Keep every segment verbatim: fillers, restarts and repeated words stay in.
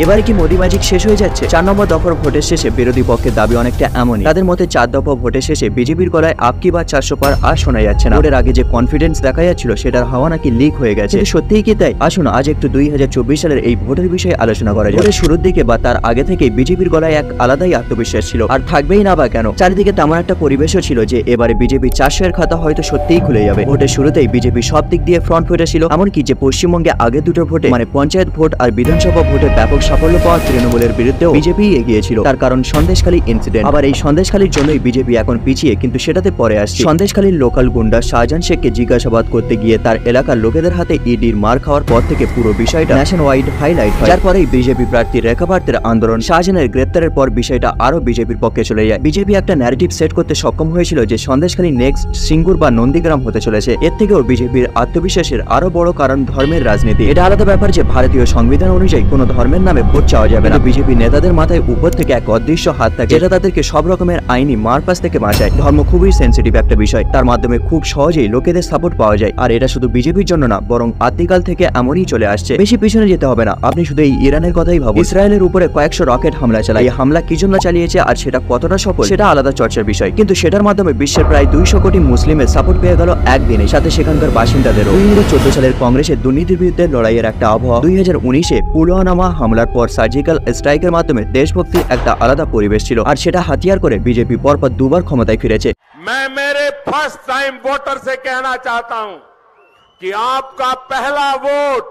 এবারে কি মোদি ম্যাজিক শেষ হয়ে যাচ্ছে? চার নম্বর দফার ভোটের শেষে বিরোধী পক্ষের দাবি অনেকটা এমনই। তাদের মতে চার দফা ভোটের শেষে বিজেপির গলায় আপকি বা চারশো পার আর শোনা যাচ্ছে না। ভোটের আগে যে কনফিডেন্স দেখা যাচ্ছিল সেটার হাওয়া নাকি লিক হয়ে গেছে। সত্যিই কি তাই? আসুন আজ একটু দুই হাজার চব্বিশ সালের এই ভোটের বিষয়ে আলোচনা করা যায়। ভোটের শুরুর দিকে বা তার আগে থেকে বিজেপির গলায় এক আলাদাই আত্মবিশ্বাস ছিল, আর থাকবেই না বা কেন। চারিদিকে তেমন একটা পরিবেশও ছিল যে এবারে বিজেপি চারশো এর খাতা হয়তো সত্যিই খুলে যাবে। ভোটের শুরুতেই বিজেপি সব দিক দিয়ে ফ্রন্ট ফুটে ছিল, এমনকি যে পশ্চিমবঙ্গে আগে দুটো ভোটে মানে পঞ্চায়েত ভোট আর বিধানসভা ভোটে ব্যাপক সাফল্য পাওয়া তৃণমূলের বিরুদ্ধেও বিজেপি এগিয়েছিল। তার কারণ সন্দেশখালী ইনসিডেন্ট। আবার এই সন্দেশখালীর জন্যই বিজেপি এখন পিছিয়ে, কিন্তু সেটাতে পরে আসছে। সন্দেশখালীর লোকাল গুন্ডা শাহজাহান শেখকে জিজ্ঞাসাবাদ করতে গিয়ে তার এলাকার লোকেদের হাতে ইডির মার খাওয়ার পর থেকে পুরো বিষয়টা ন্যাশন ওয়াইড হাইলাইট হয়, যার পরেই বিজেপি প্রার্থী রেখা ভারতের আন্দোলন। শাহজাহানের গ্রেপ্তারের পর বিষয়টা আরো বিজেপির পক্ষে চলে যায়। বিজেপি একটা ন্যারেটিভ সেট করতে সক্ষম হয়েছিল যে সন্দেশখালী নেক্সট সিঙ্গুর বা নন্দীগ্রাম হতে চলেছে। এর থেকেও বিজেপির আত্মবিশ্বাসের আরো বড় কারণ ধর্মের রাজনীতি। এটা আলাদা ব্যাপার যে ভারতীয় সংবিধান অনুযায়ী কোনো ধর্মের নামে ভোট চাওয়া যাবে না। বিজেপি নেতাদের মাথায় উপর থেকে এক অদৃশ্য হাত থাকে যেটা তাদেরকে সব রকমের আইনি মারপাস থেকে বাঁচায়। ধর্ম খুবই সেন্সিটিভ একটা বিষয়, তার মাধ্যমে খুব সহজেই লোকেদের সাপোর্ট পাওয়া যায়। আর এটা শুধু বিজেপির জন্য না, বরং আদিকাল থেকে এমনই চলে আসছে। বেশি পিছনে যেতে হবে না, আপনি শুধু এই ইরানের কথাই ভাবুন। ইসরায়েলের উপরে কয়েকশো রকেট হামলা চালায়। এই হামলা কি জন্য চালিয়েছে আর সেটা কতটা সফল সেটা আলাদা চর্চার বিষয়, কিন্তু সেটার মাধ্যমে বিশ্বের প্রায় দুইশো কোটি মুসলিমের সাপোর্ট পেয়ে গেল একদিনে, সাথে সেখানকার বাসিন্দাদেরও। দুই হাজার চোদ্দ সালের কংগ্রেসের দুর্নীতির বিরুদ্ধে লড়াইয়ের একটা আবহাওয়া। দুই হাজার উনিশে পুলওয়ামা হামলার পর সার্জিক্যাল স্ট্রাইকের মাধ্যমে দেশভক্তির একটা আলাদা পরিবেশ ছিল, আর সেটা হাতিয়ার করে বিজেপি পরপর দুবার ক্ষমতায় ফিরেছে। मैं मेरे फर्स्ट टाइम वोटर से कहना चाहता हूं कि आपका पहला वोट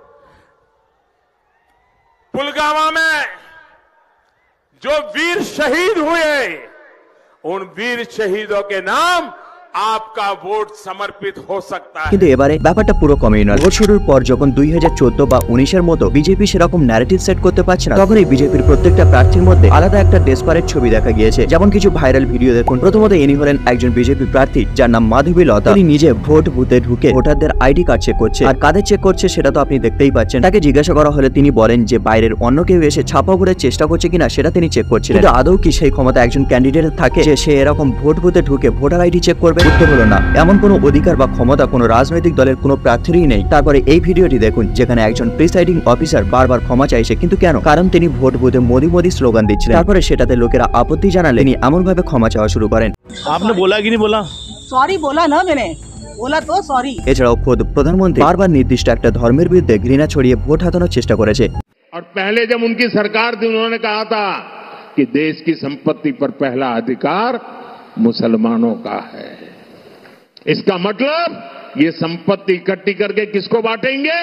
पुलवामा में जो वीर शहीद हुए उन वीर शहीदों के नाम आपका वोट समर्पित हो सकता है। কিন্তু এবারে ব্যাপারটা পুরো কমিউনাল। ভোট শুরুর পর যখন দুই হাজার চোদ্দ বা উনিশের মতো বিজেপি সেরকম ন্যারেটিভ সেট করতে পারছে না, তখন এই বিজেপির প্রত্যেকটা প্রার্থীর মধ্যে আলাদা একটা ডেসপারেট ছবি দেখা গিয়েছে। যেমন কিছু ভাইরাল ভিডিও দেখুন। প্রথমত ইনি হলেন একজন বিজেপি প্রার্থী যার নাম মাধবী লতা। তিনি নিজে ভোট বুথে ঢুকে ভোটারদের আইডি কার্ড চেক করছে, আর কাদের চেক করছে সেটা তো আপনি দেখতেই পাচ্ছেন। তাকে জিজ্ঞাসা করা হলে তিনি বলেন যে বাইরের অন্য কেউ এসে ছাপা ভোটের চেষ্টা করছে কিনা সেটা তিনি চেক করছিলেন। কিন্তু আদৌ কি সেই ক্ষমতা একজন ক্যান্ডিডেট থাকে যে সে এরকম ভোট বুথে ঢুকে ভোটার আইডি চেক করবে? উত্তর হলো না। এমন কোনো অধিকার বা ক্ষমতা কোনো রাজনৈতিক দলের কোনো প্রার্থীরই নেই। তারপরে এই ভিডিওটি দেখুন যেখানে একজন প্রিসাইডিং অফিসার বারবার ক্ষমা চাইছে, কিন্তু কেন? কারণ তিনি ভোট বুথে মোদি মোদি স্লোগান দিচ্ছিলেন। তারপরে সেটাতে লোকেরা আপত্তি জানালে তিনি এমন ভাবে ক্ষমা চাওয়া শুরু করেন। আপনি বলা কি নি বলা? সরি বলা না मैंने बोला तो सॉरी। এছাড়াও খোদ প্রধানমন্ত্রী বারবার নির্দিষ্ট একটা ধর্মের বিরুদ্ধে ঘৃণা ছড়িয়ে ভোট হাতানোর চেষ্টা করেছে। और पहले जब उनकी सरकार थी उन्होंने कहा था कि देश की संपत्ति पर पहला अधिकार मुसलमानों का है। इसका मतलब ये संपत्ति इकट्ठी करके किसको बांटेंगे?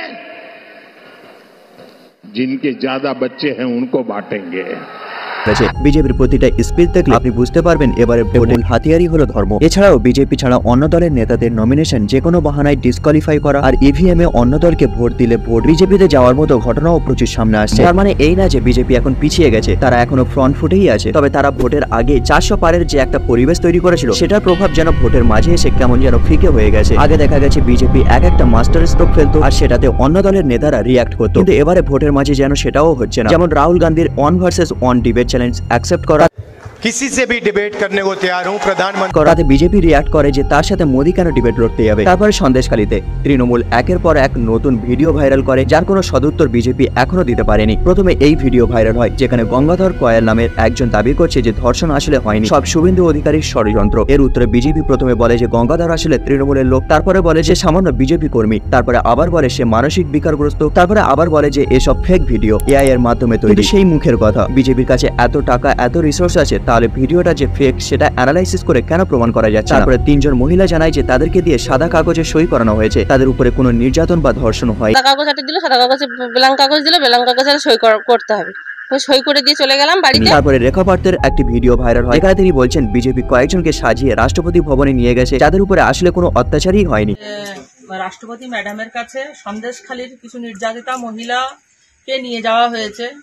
जिनके ज्यादा बच्चे हैं उनको बांटेंगे। বিজেপির প্রতিটা স্পিচ দেখলে আপনি বুঝতে পারবেন এবারে ভোটের হাতিয়ারই হলো ধর্ম। এছাড়াও বিজেপি ছাড়া অন্য দলের নেতাদের নমিনেশন যে কোনো বাহানায় ডিসকোয়ালিফাই করা, আর ইভিএম এ অন্য দলকে ভোট দিলে ভোট বিজেপিতে যাওয়ার মতো ঘটনাও প্রচুর সামনে আসছে। তার মানে এই না যে বিজেপি এখন পিছিয়ে গেছে, তারা এখনো ফ্রন্ট ফুটেই আছে। তবে তারা ভোটের আগে চারশো পারের যে একটা পরিবেশ তৈরি করেছিল সেটার প্রভাব যেন ভোটের মাঝে এসে কেমন যেন ফিকে হয়ে গেছে। আগে দেখা গেছে বিজেপি এক একটা মাস্টার স্ট্রোক ফেলতো আর সেটাতে অন্য দলের নেতারা রিয়াক্ট করতো, কিন্তু এবারে ভোটের মাঝে যেন সেটাও হচ্ছে না। যেমন রাহুল গান্ধীর one versus one debate challenge accept করা, किसी से भी डिबेट करने को तैयार हूं प्रधानमंत्री করাতে বিজেপি রিয়াক্ট করে যে তার সাথে মোদি কেন ডিবেট লড়তে যাবে। তারপরে সন্দেশখালীতে তৃণমূল একের পর এক নতুন ভিডিও ভাইরাল করে যার কোনো সদুত্তর বিজেপি এখনো দিতে পারেনি। প্রথমে এই ভিডিও ভাইরাল হয় যেখানে গঙ্গাধর কয়াল নামের একজন দাবি করছে যে ধর্ষণ আসলে হয়নি, সব শুভেন্দু অধিকারীর ষড়যন্ত্র। এর উত্তরে বিজেপি প্রথমে বলে যে গঙ্গাধর আসলে তৃণমূলের লোক, তারপরে বলে যে সামান্য বিজেপি কর্মী, তারপরে আবার বলে সে মানসিক বিকারগ্রস্ত, তারপরে আবার বলে যে এসব ফেক ভিডিও এআই এর মাধ্যমে তৈরি। সেই মুখের কথা, বিজেপির কাছে এত টাকা এত রিসোর্স আছে, তাহলে ভিডিওটা যে ফেক সেটা অ্যানালাইসিস করে কেন প্রমাণ করা যাচ্ছে? তারপরে তিনজন মহিলা জানায় যে তাদেরকে দিয়ে সাদা কাগজে সই করানো হয়েছে, তাদের উপরে কোনো নির্যাতন বা ধর্ষণ হয়। সাদা কাগজ হাতে দিল, সাদা কাগজে ব্ল্যাঙ্ক কাগজ দিল, ব্ল্যাঙ্ক কাগজে সই করতে হবে, সই করে দিয়ে চলে গেলাম বাড়িতে। তারপরে রেখা ভারতের একটি ভিডিও ভাইরাল হয় যেখানে তিনি বলছেন বিজেপি কয়েকজনকে সাজিয়ে রাষ্ট্রপতি ভবনে নিয়ে গেছে যাদের উপরে আসলে কোনো অত্যাচারই হয়নি। রাষ্ট্রপতি ম্যাডামের কাছে সন্দেশখালীর কিছু নির্যাতিতা মহিলাকে নিয়ে যাওয়া হয়েছে,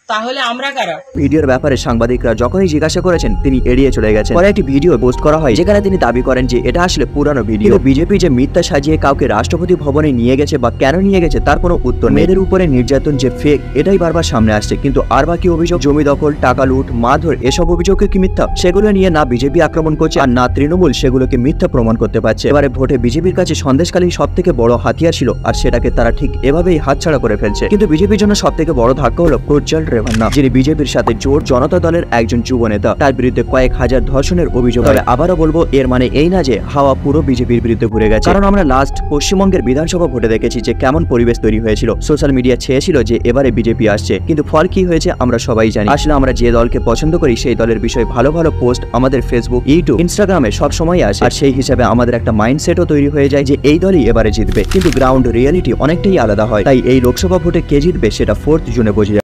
তাহলে আমরা কারা? ভিডিওর ব্যাপারে সাংবাদিকরা যখনই জিজ্ঞাসা করেছেন তিনি এড়িয়ে চলে গেছেন। পরে একটি ভিডিও পোস্ট করা হয় যেখানে তিনি দাবি করেন যে এটা আসলে পুরানো ভিডিও। বিজেপি যে মিথ্যা সাজিয়ে কাউকে রাষ্ট্রপতি ভবনে নিয়ে গেছে বা কেন নিয়ে গেছে তার কোনো উত্তর নেই। মেয়েদের উপরে নির্যাতন যে ফেক এটাই বারবার সামনে আসছে, কিন্তু আর বাকি অভিযোগ জমি দখল, টাকা লুট, মারধর এসব অভিযোগকে কি মিথ্যা? সেগুলো নিয়ে না বিজেপি আক্রমণ করছে আর না তৃণমূল সেগুলোকে মিথ্যা প্রমাণ করতে পারছে। এবারে ভোটে বিজেপির কাছে সন্দেশকালী সব থেকে বড় হাতিয়ার ছিল আর সেটাকে তারা ঠিক এভাবেই হাতছাড়া করে ফেলছে। কিন্তু বিজেপির জন্য সব থেকে বড় ধাক্কা হলো প্রজ্জ্বল রেভান্না, যিনি বিজেপির সাথে জোট জনতা দলের একজন যুব নেতা। তার বিরুদ্ধে কয়েক হাজার ধর্ষণের অভিযোগ। তবে আবারও বলবো এর মানে এই না যে হাওয়া পুরো বিজেপির বিরুদ্ধে ঘুরে গেছে, কারণ আমরা লাস্ট পশ্চিমবঙ্গের বিধানসভা ভোটে দেখেছি যে কেমন পরিবেশ তৈরি হয়েছিল। সোশ্যাল মিডিয়া চেয়েছিল যে এবারে বিজেপি আসছে, কিন্তু ফল কি হয়েছে আমরা সবাই জানি। আসলে আমরা যে দলকে পছন্দ করি সেই দলের বিষয়ে ভালো ভালো পোস্ট আমাদের ফেসবুক, ইউটিউব, ইনস্টাগ্রামে সব সময় আসে, আর সেই হিসাবে আমাদের একটা মাইন্ডসেটও তৈরি হয়ে যায় যে এই দলই এবারে জিতবে। কিন্তু গ্রাউন্ড রিয়েলিটি অনেকটাই আলাদা হয়। তাই এই লোকসভা ভোটে কে জিতবে সেটা ফোর্থ জুনে বোঝা যাবে।